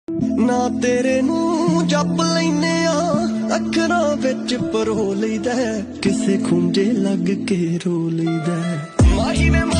ना तेरे नू जप लैने आ अखरां विच परो लईदा किसे खुंजे लग के रो लईदा माही ने